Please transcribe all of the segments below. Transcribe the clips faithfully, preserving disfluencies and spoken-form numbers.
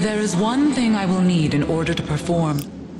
There is one thing I will need in order to perform.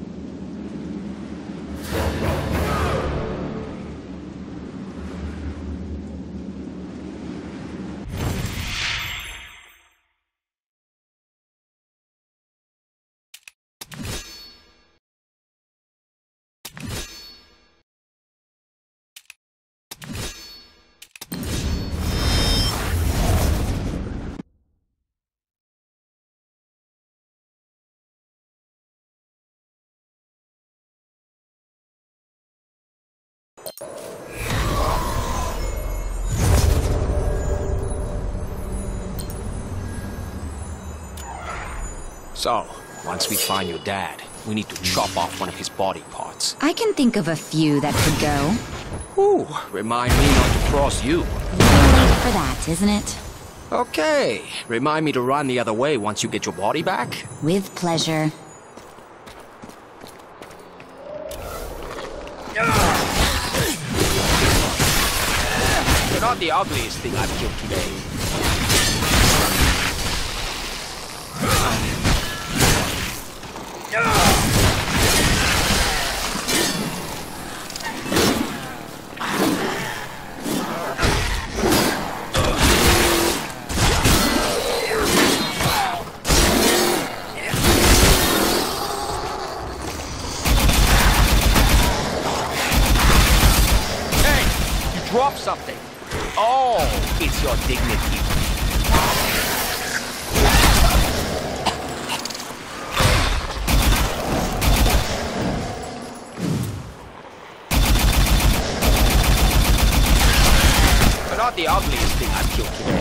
So, once we find your dad, we need to chop off one of his body parts. I can think of a few that could go. Ooh, remind me not to cross you. Too late for that, isn't it? Okay, remind me to run the other way once you get your body back. With pleasure. You're not the ugliest thing I've killed today. Drop something. Oh, it's your dignity. You're not the ugliest thing I've killed today.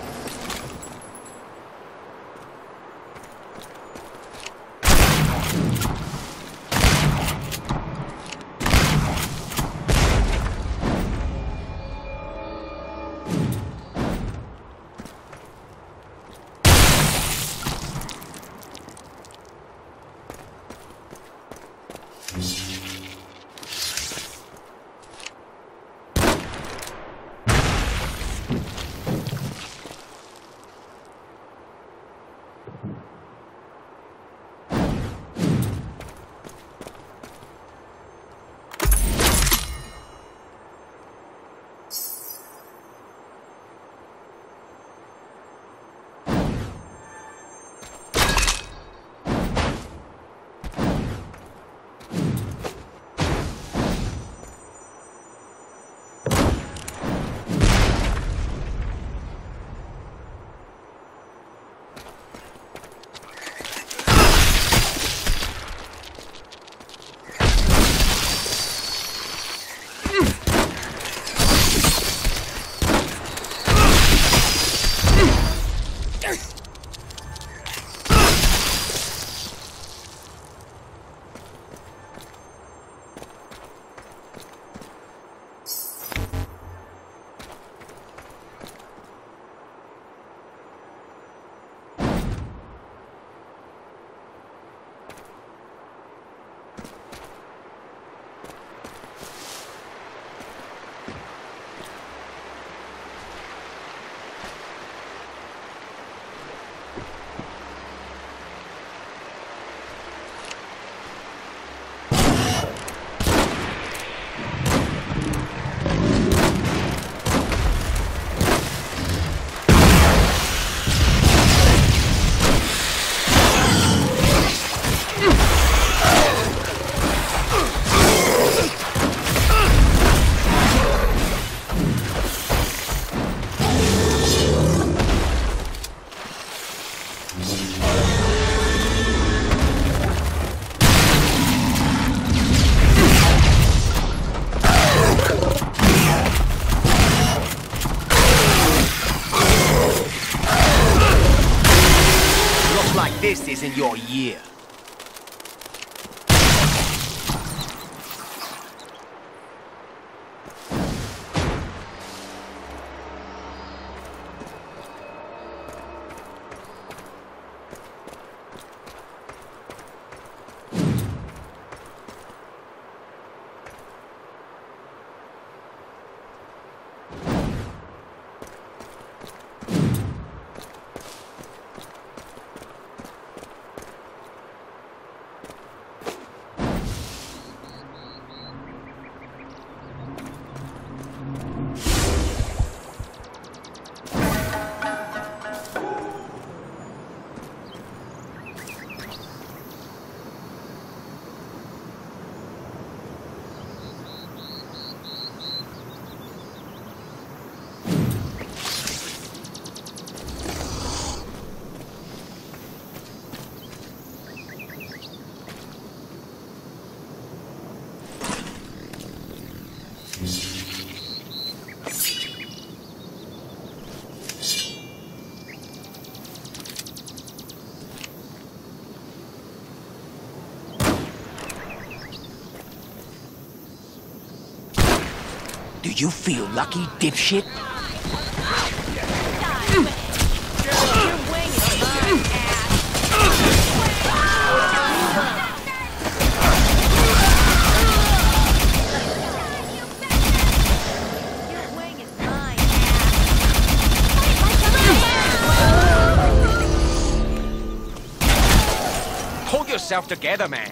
This isn't your year. Do you feel lucky, dipshit? Hold yourself together, man.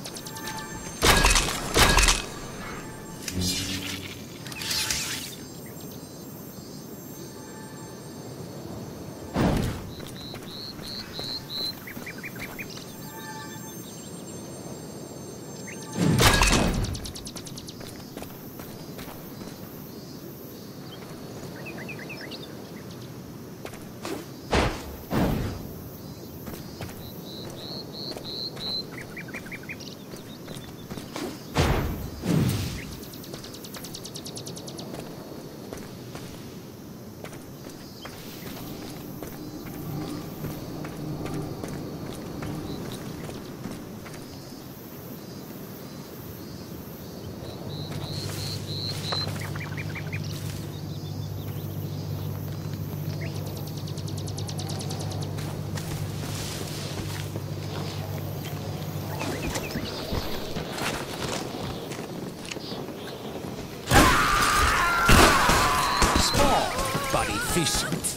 Efficient.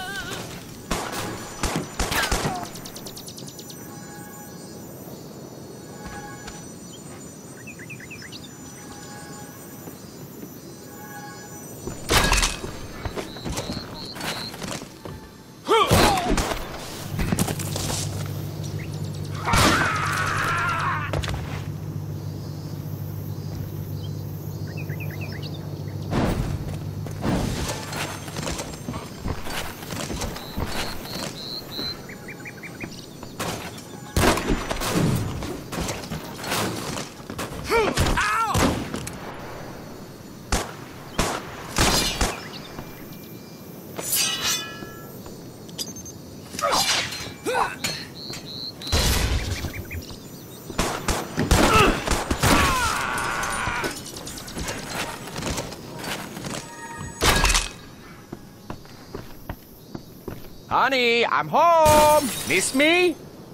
Honey, I'm home! Miss me?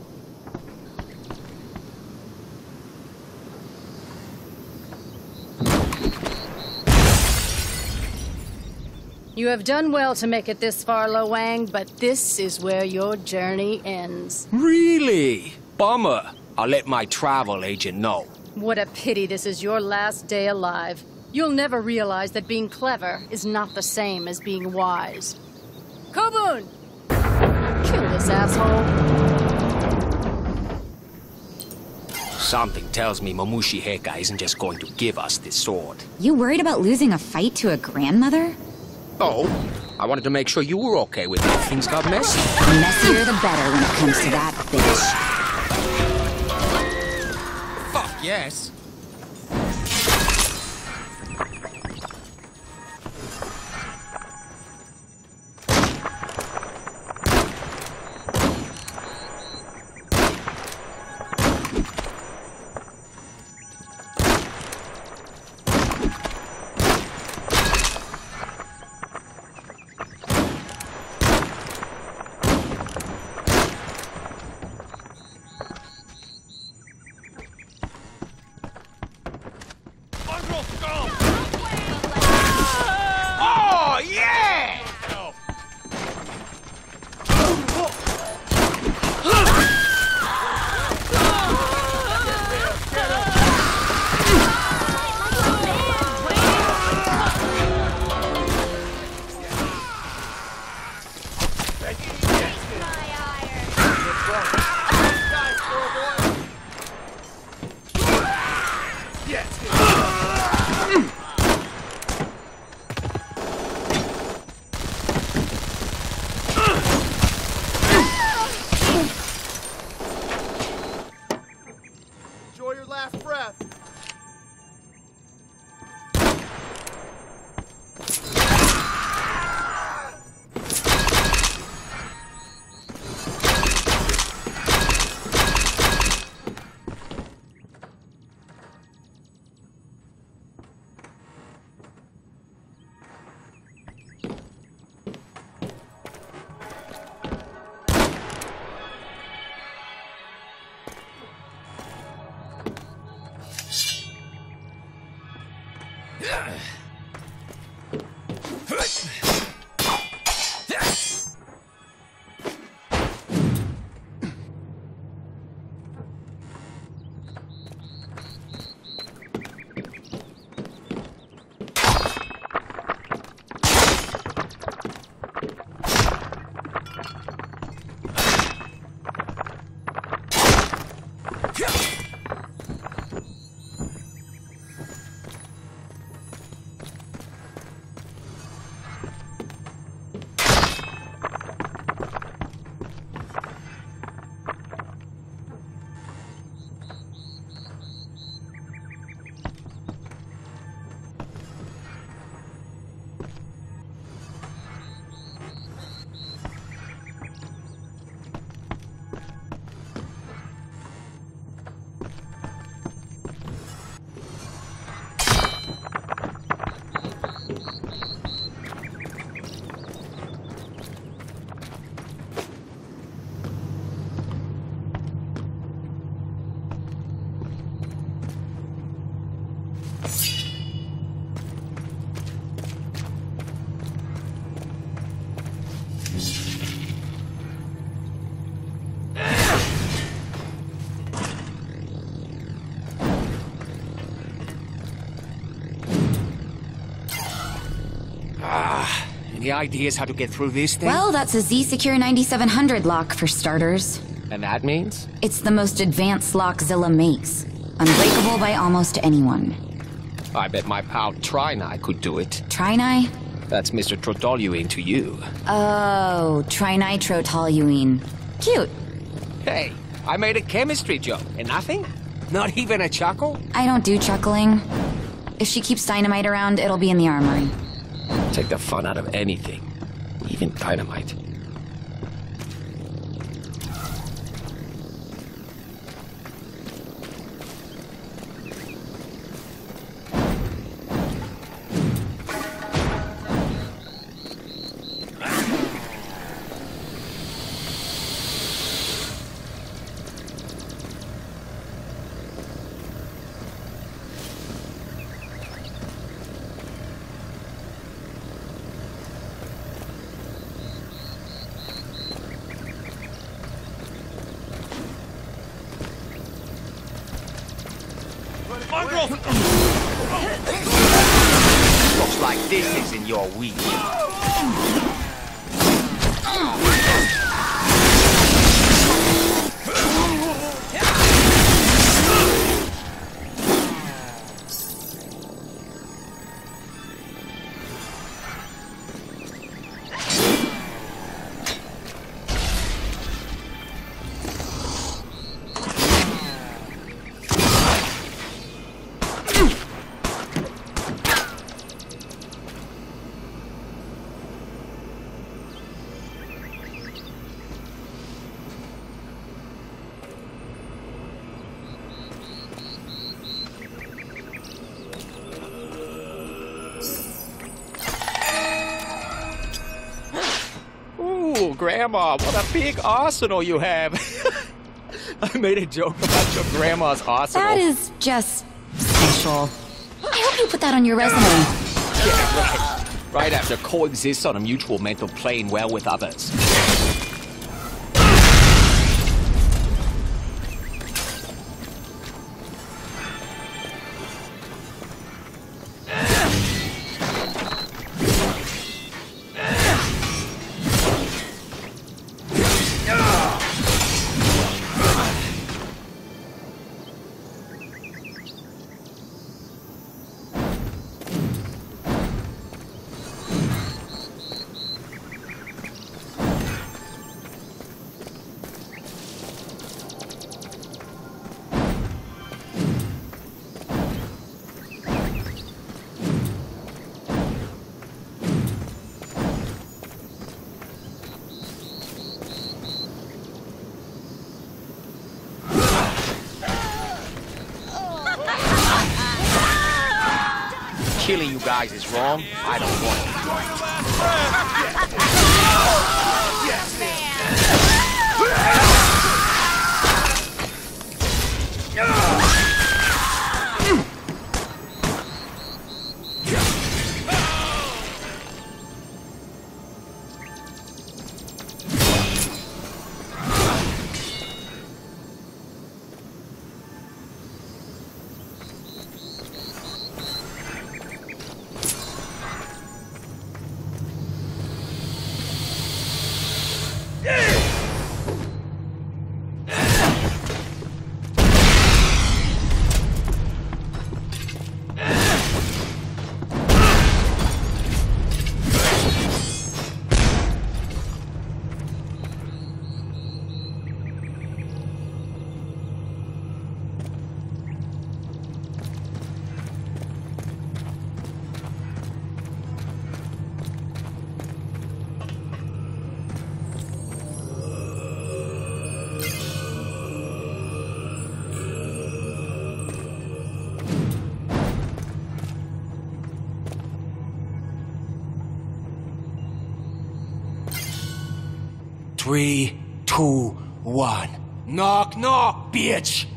You have done well to make it this far, Lo Wang, but this is where your journey ends. Really? Bummer. I'll let my travel agent know. What a pity this is your last day alive. You'll never realize that being clever is not the same as being wise. Kobun! Kill this asshole. Something tells me Mamushi Heka isn't just going to give us this sword. You worried about losing a fight to a grandmother? Oh, I wanted to make sure you were okay with it if things got messy. The messier the better when it comes to that bitch. Fuck yes. Any ideas how to get through this thing? Well, that's a Z-Secure ninety-seven hundred lock for starters. And that means? It's the most advanced lock Zilla makes. Unbreakable by almost anyone. I bet my pal Trinai could do it. Trinai? That's Mister Trotoluene to you. Oh, trinitrotoluene. Cute. Hey, I made a chemistry joke, and nothing? Not even a chuckle? I don't do chuckling. If she keeps dynamite around, it'll be in the armory. Take the fun out of anything. Even dynamite. Looks like this isn't your week. Grandma, what a big arsenal you have. I made a joke about your grandma's arsenal. That is just special. I hope you put that on your resume. Yeah, right. Right after coexists on a mutual mental plane well with others. Killing you guys is wrong. I don't want it. Three, two, one. Knock, knock, bitch!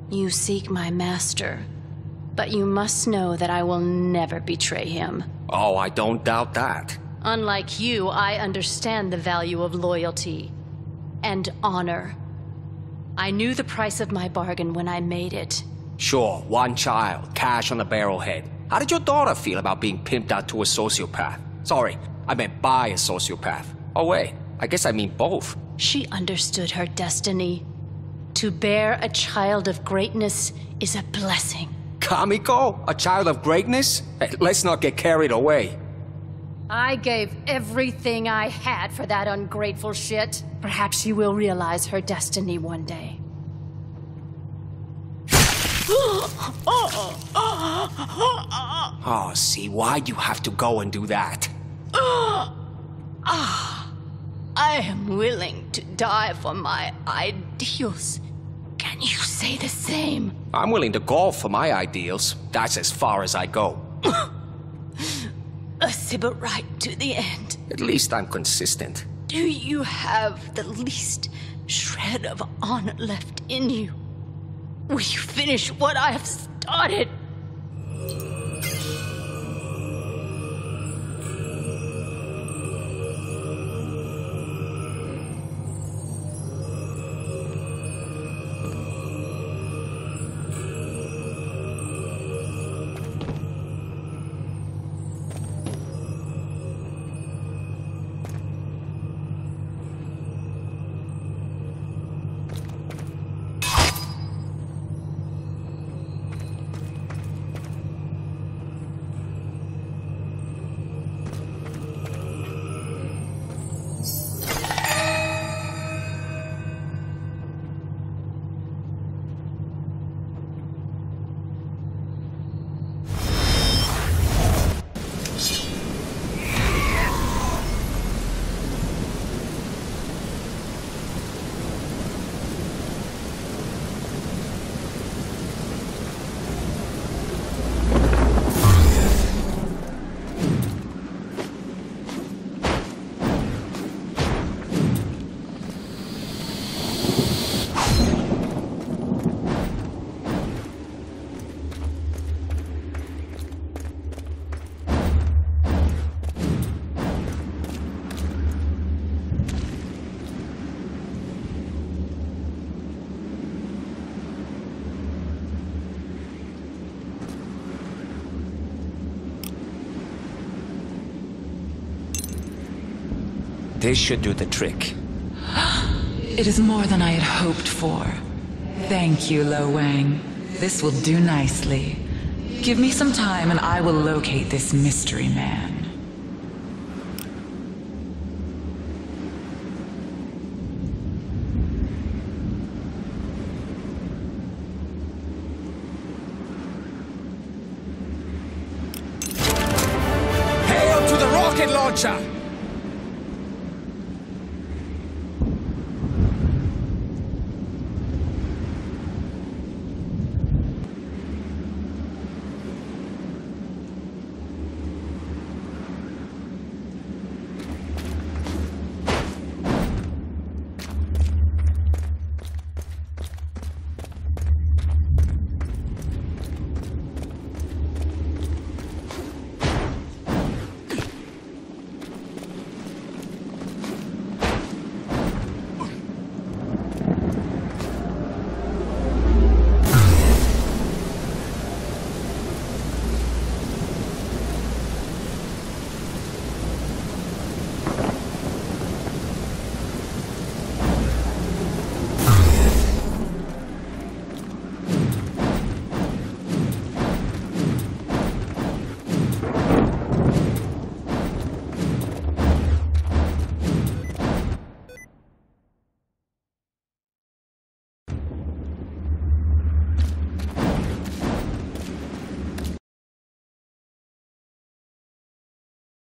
You seek my master, but you must know that I will never betray him. Oh, I don't doubt that. Unlike you, I understand the value of loyalty and honor. I knew the price of my bargain when I made it. Sure, one child, cash on the barrelhead. How did your daughter feel about being pimped out to a sociopath? Sorry, I meant by a sociopath. Oh wait, I guess I mean both. She understood her destiny. To bear a child of greatness is a blessing. Kamiko? A child of greatness? Hey, let's not get carried away. I gave everything I had for that ungrateful shit. Perhaps she will realize her destiny one day. Oh, see, why'd you have to go and do that? Ah, I am willing to die for my ideals. Can you say the same? I'm willing to golf for my ideals. That's as far as I go. A Sybil right to the end. At least I'm consistent. Do you have the least shred of honor left in you? Will you finish what I have started? This should do the trick. It is more than I had hoped for. Thank you, Lo Wang. This will do nicely. Give me some time and I will locate this mystery man. Hail to the rocket launcher!